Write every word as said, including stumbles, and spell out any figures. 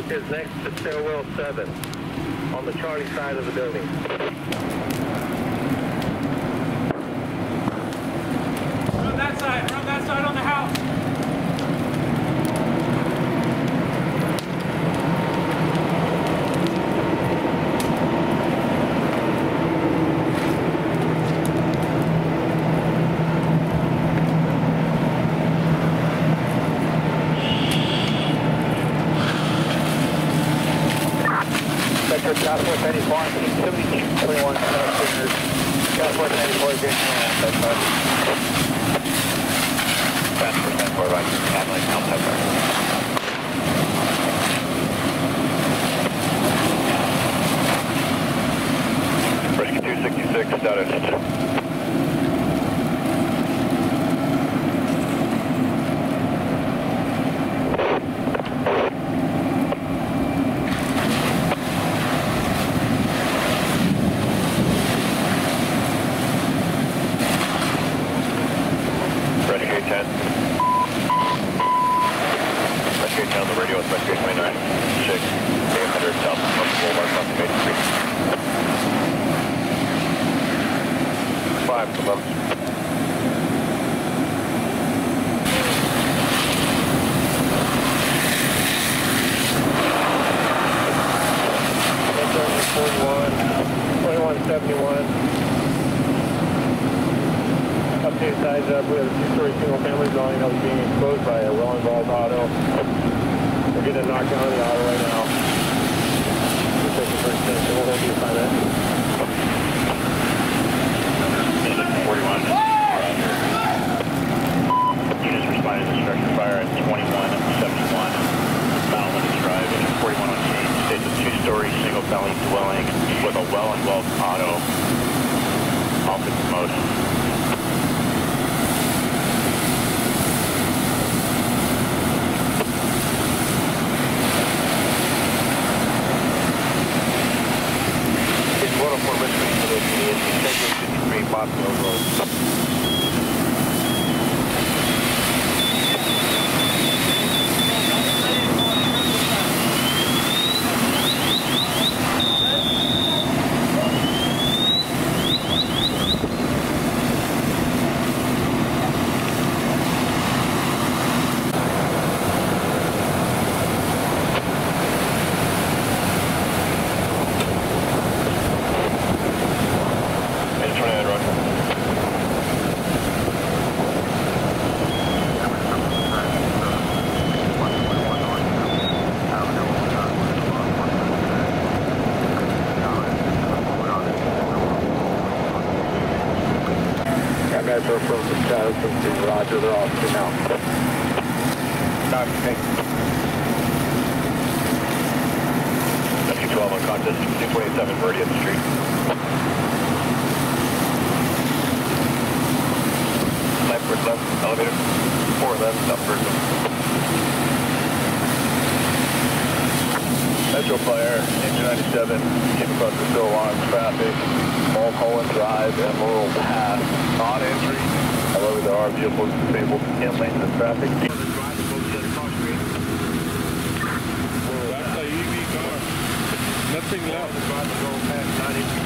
is next to stairwell seven on the Charlie side of the building. We're on that side. We're on that side on the house. Southwest ninety-four, seventy-two twenty-one, Southwest ninety-four, Green Hill, Fast percent four by Cadillac, outside park. Rescue two sixty-six, status. On the radio, Special twenty-nine, six, eight hundred South Boulevard, South Main Street. Five, come up. forty-one, twenty-one seventy-one. Update size up, we have a two-story single-family dwelling that was being exposed by a well-involved auto. We're getting knocked down on the auto right now. We're taking first attention. We'll hold the assignment. forty-one. Units responded to structure fire at twenty-one seventy-one Mount Olympus Drive. forty-one on scene. States a two-story single-family dwelling with a well-involved auto. All fixed motion. Boston Road. Metro from the status of the Roger, they're off to now. Copy, thanks. W twelve on contest, two twenty-seven Meridian Street. Left first left, elevator, four left, up first. Metro Fire, engine ninety-seven, came across the still alarm traffic, Mulholland Drive and Laurel Path, on entry. However, there are vehicles disabled in lane of traffic. That's a E V car. Nothing left.